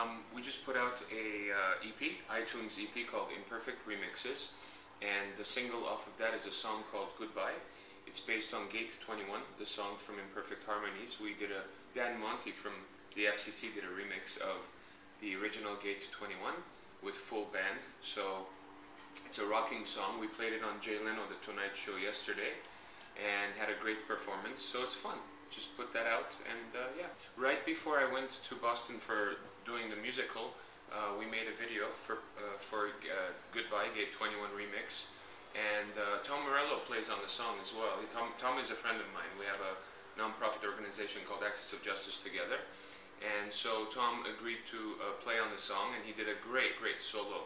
We just put out a EP, iTunes EP called Imperfect Remixes, and the single off of that is a song called Goodbye. It's based on Gate 21, the song from Imperfect Harmonies. Dan Monti from the FCC did a remix of the original Gate 21 with full band. So it's a rocking song. We played it on Jay Leno, The Tonight Show, yesterday, and had a great performance. So it's fun. Just put that out, and yeah. Right before I went to Boston for doing the musical, we made a video for Goodbye, Gate 21 remix, and Tom Morello plays on the song as well. Tom is a friend of mine. We have a non-profit organization called Axis of Justice together, and so Tom agreed to play on the song, and he did a great solo.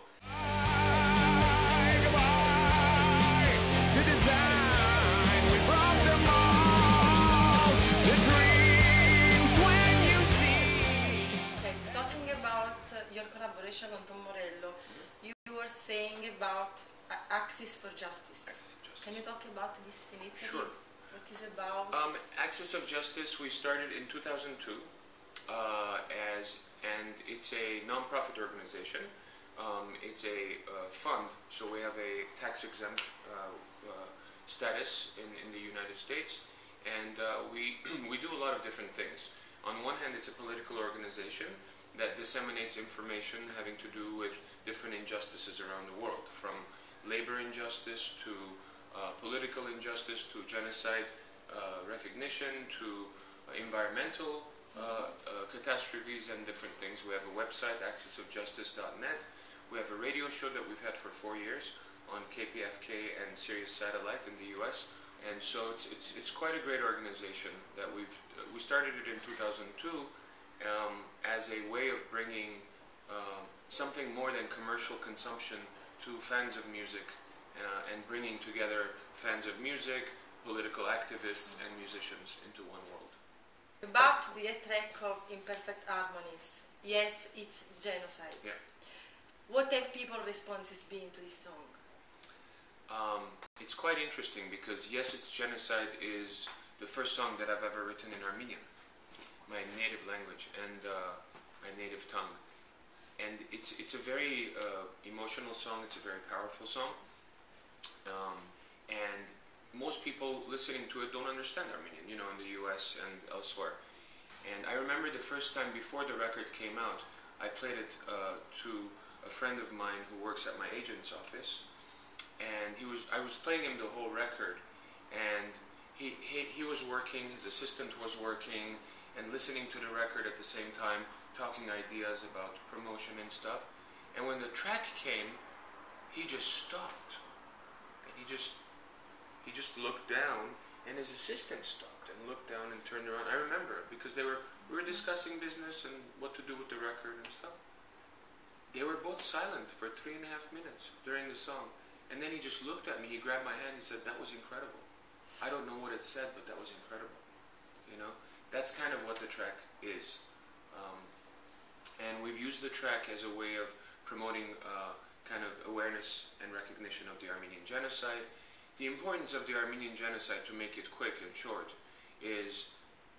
Your collaboration with Tom Morello, you were saying about Axis for Justice. Can you talk about this initiative? Sure. What is it about? Axis of Justice, we started in 2002 and it's a non-profit organization. It's a fund, so we have a tax-exempt status in the United States, and we do a lot of different things. On one hand, it's a political organization that disseminates information having to do with different injustices around the world, from labor injustice to political injustice to genocide recognition to environmental catastrophes and different things. We have a website, axisofjustice.net. We have a radio show that we've had for 4 years on KPFK and Sirius Satellite in the US. And so it's quite a great organization that we started it in 2002 as a way of bringing something more than commercial consumption to fans of music and bringing together fans of music, political activists and musicians into one world. About the track of Imperfect Harmonies, yes, it's genocide. Yeah. What have people's responses been to this song? It's quite interesting because Yes, It's Genocide is the first song that I've ever written in Armenian, my native language and my native tongue, and it's a very emotional song. It's a very powerful song, and most people listening to it don't understand Armenian, you know, in the US and elsewhere. And I remember the first time before the record came out, I played it to a friend of mine who works at my agent's office, and I was playing him the whole record, and he was working, his assistant was working, and listening to the record at the same time, talking ideas about promotion and stuff. And when the track came, he just stopped. And he just looked down, and his assistant stopped and looked down and turned around. I remember, because we were discussing business and what to do with the record and stuff. They were both silent for 3.5 minutes during the song. And then he just looked at me, he grabbed my hand and said, "That was incredible. I don't know what it said, but that was incredible." You know? That's kind of what the track is. And we've used the track as a way of promoting kind of awareness and recognition of the Armenian genocide. The importance of the Armenian genocide, to make it quick and short, is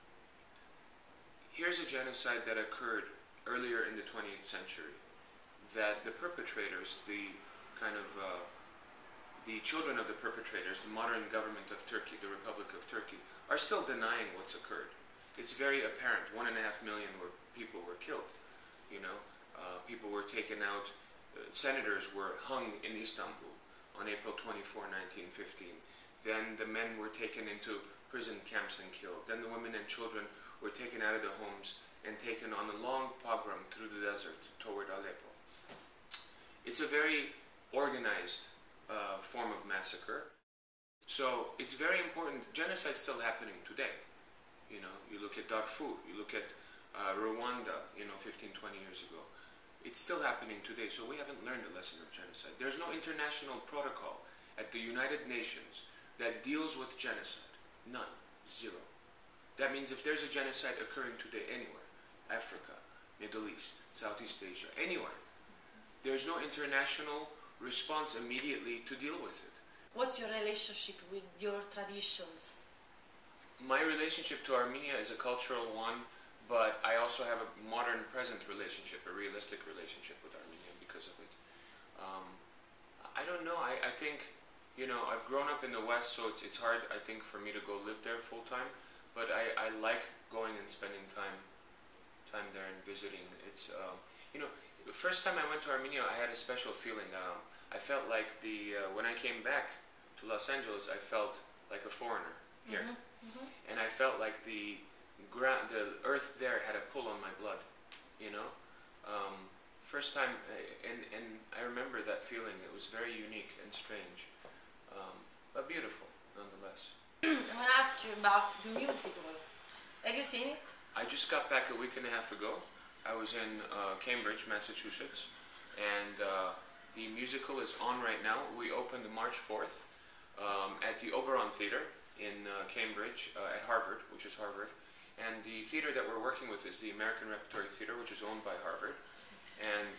here's a genocide that occurred earlier in the 20th century, that the perpetrators, the kind of the children of the perpetrators, the modern government of Turkey, the Republic of Turkey, are still denying what's occurred. It's very apparent. 1.5 million people were killed. You know, people were taken out. Senators were hung in Istanbul on April 24, 1915. Then the men were taken into prison camps and killed. Then the women and children were taken out of their homes and taken on a long pogrom through the desert toward Aleppo. It's a very organized form of massacre. So it's very important. Genocide is still happening today. You know, you look at Darfur, you look at Rwanda, you know, 15, 20 years ago. It's still happening today, so we haven't learned the lesson of genocide. There's no international protocol at the United Nations that deals with genocide. None. Zero. That means if there's a genocide occurring today anywhere, Africa, Middle East, Southeast Asia, anywhere, there's no international response immediately to deal with it. What's your relationship with your traditions? My relationship to Armenia is a cultural one but I also have a modern present relationship, a realistic relationship with Armenia because of it. I don't know, I think, you know, I've grown up in the West, so it's hard, I think, for me to go live there full time, but I like going and spending time there and visiting. It's, you know, the first time I went to Armenia, I had a special feeling. I felt like when I came back to Los Angeles, I felt like a foreigner here. And I felt like the earth there had a pull on my blood, you know. First time, and I remember that feeling. It was very unique and strange, but beautiful nonetheless. I want to ask you about the musical. Have you seen it? I just got back a week and a half ago. I was in Cambridge, Massachusetts, and the musical is on right now. We opened March 4th at the Oberon Theater in Cambridge at Harvard, which is Harvard. And the theater that we're working with is the American Repertory Theater, which is owned by Harvard. And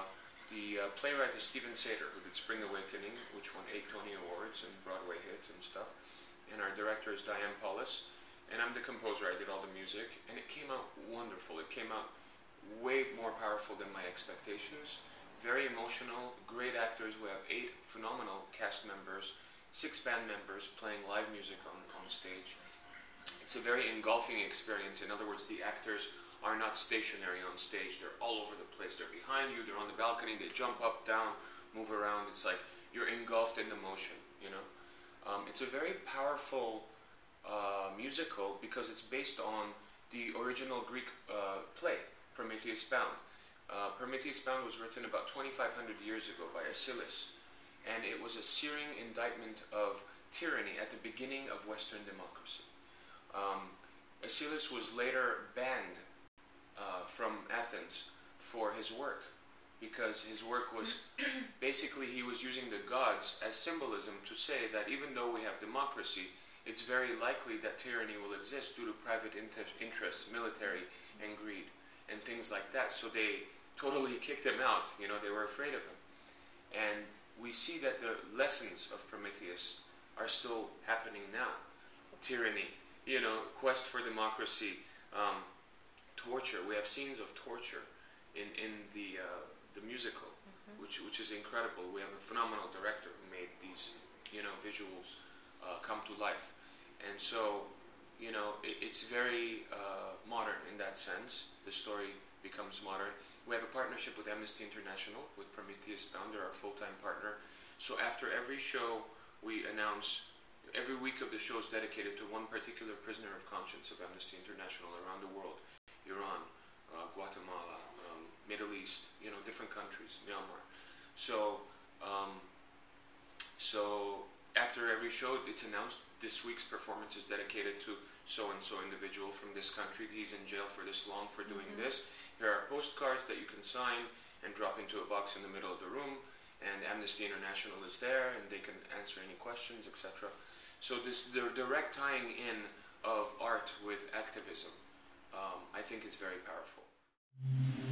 the playwright is Stephen Sater, who did Spring Awakening, which won 8 Tony Awards and Broadway hit and stuff. And our director is Diane Paulus. And I'm the composer. I did all the music. And it came out wonderful. It came out way more powerful than my expectations. Very emotional, great actors. We have 8 phenomenal cast members, 6 band members playing live music on stage. It's a very engulfing experience. In other words, the actors are not stationary on stage. They're all over the place. They're behind you, they're on the balcony, they jump up, down, move around. It's like you're engulfed in the motion, you know. It's a very powerful musical because it's based on the original Greek play, Prometheus Bound. Prometheus Bound was written about 2,500 years ago by Aeschylus, and it was a searing indictment of tyranny at the beginning of Western democracy. Aeschylus was later banned from Athens for his work because his work was basically he was using the gods as symbolism to say that even though we have democracy, it's very likely that tyranny will exist due to private interests, military, and greed, and things like that. So they totally kicked him out. You know, they were afraid of him. And we see that the lessons of Prometheus are still happening now. Tyranny, you know, quest for democracy, torture. We have scenes of torture in the musical, which is incredible. We have a phenomenal director who made these, you know, visuals come to life, and so, you know, it's very modern in that sense. The story becomes modern. We have a partnership with Amnesty International with Prometheus Bound. They're our full-time partner. So after every show, we announce. Every week of the show is dedicated to one particular prisoner of conscience of Amnesty International around the world. Iran, Guatemala, Middle East, you know, different countries, Myanmar. So after every show, it's announced this week's performance is dedicated to so-and-so individual from this country. He's in jail for this long for doing this. Here are postcards that you can sign and drop into a box in the middle of the room. And Amnesty International is there, and they can answer any questions, etc. So the direct tying in of art with activism, I think is very powerful.